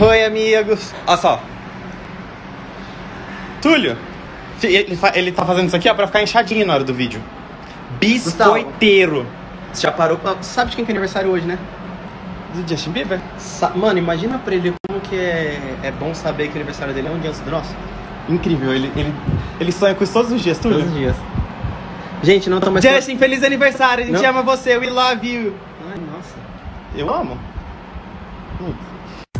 Oi, amigos. Olha só. Túlio, ele tá fazendo isso aqui, ó, pra ficar inchadinho na hora do vídeo. Biscoiteiro. Você já parou pra... Sabe de quem que é aniversário hoje, né? Do Justin Bieber? Mano, imagina pra ele como que é bom saber que o aniversário dele é um dia antes do nosso. Incrível, ele sonha com isso todos os dias, Túlio. Todos os dias. Gente, não tô mais... Justin, feliz aniversário, a gente Não. ama você, we love you. Ai, nossa. Eu amo. Muito.